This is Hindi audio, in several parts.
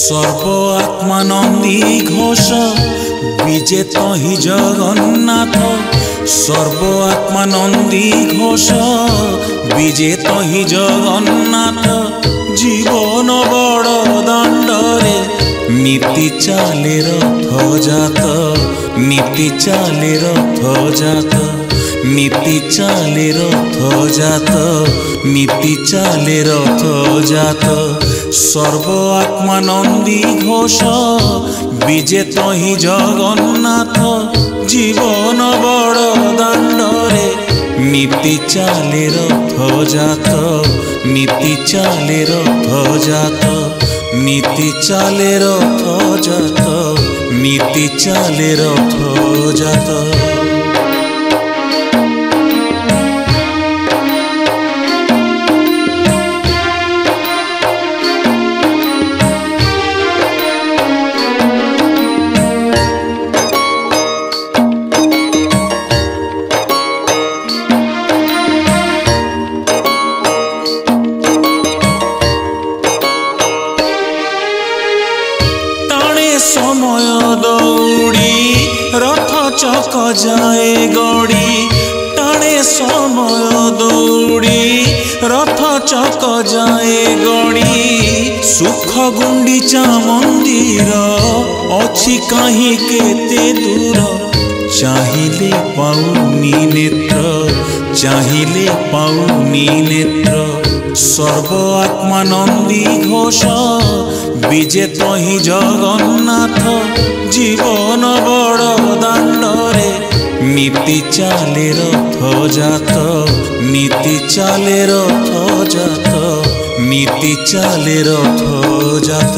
सर्ब आत्मा नंदिघोष विजेत हि जगन्नाथ। सर्ब आत्मा नंदिघोष विजेत हि जगन्नाथ। जीवन बड़ दांडरे नीति चाले रथ जात। नीति चाले रथ जात। नीति चाले रथ जात। नीति चाले रथ जात। सर्व आत्मा नंदिघोष विजेत हि जगन्नाथ। जीवन बड़ दांडरे नीति चाले रथ जात। नीति चाले रथ जात। नीति चाले रथ जात। नीति चाले रथ जात। समय दौड़ी रथ चक जाए गड़ी। टाणे समय दौड़ी रथ चक जाए गड़ी। सुख गुंडीचा मंदिर अछि कहीं केते दूर। चाहिले पाउनी नेत्र। चाहिले पाउनी नेत्र। सर्व आत्मा नंदिघोष विजेत हि जगन्नाथ। जीवन बड़ दांडरे नीति चाले रथ जात। नीति चाले रथ जात। नीति चाले रथ जात।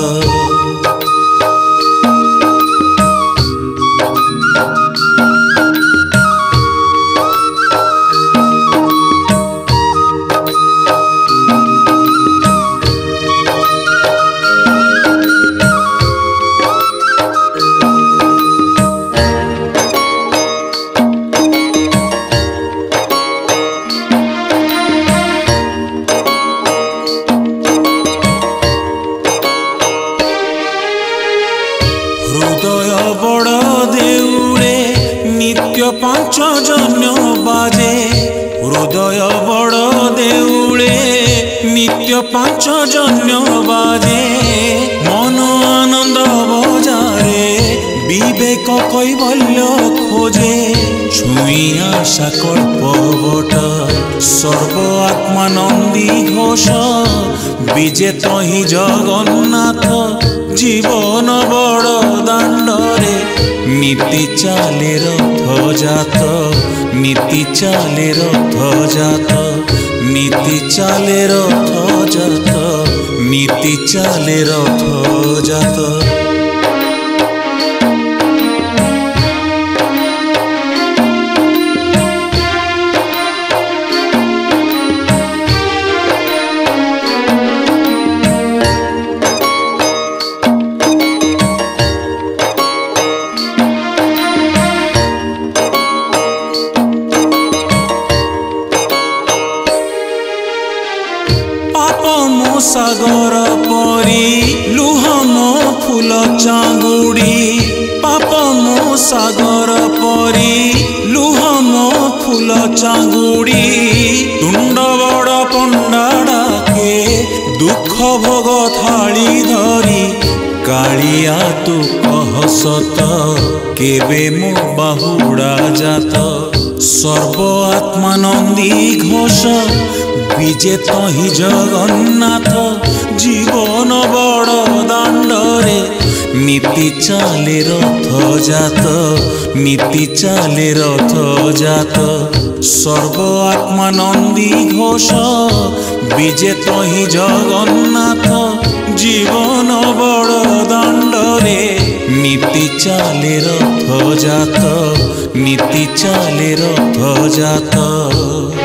हृदय बड़ देउले नित्य पांच जन्य बाजे। हृदय बड़ देउले नित्य पांच जन्य बाजे। मन आनंद बजारे विवेक कैवल्य खोजे। छुई आशा कल्पवट सर्व आत्मा नंदिघोष विजेत हि जगन्नाथ। जीवन बड़ दांडरे नीति चाले रथ जात। नीति चाले रथ जात। नीति चाले रथ जात। नीति चाले रथ जात। मो सागर परी लुह मो फूल चांगुड़ी। पाप मो सागर परी लुह मो फूल चांगुड़ी। तुंड बड़ पंडा डाके दुख भोग थाली धरी। कालिया तू कह सत केबे मो बाहुड़ा जात। सर्व आत्मा नंदिघोष विजेत हि जगन्नाथ। जीवन बड़ दांडरे नीति चाले रथ जात। नीति चाले रथ जात। सर्व आत्मा नंदिघोष विजेत हि जगन्नाथ। जीवन बड़ दांडरे नीति चाले रथ जात। नीति चाले रथ जात।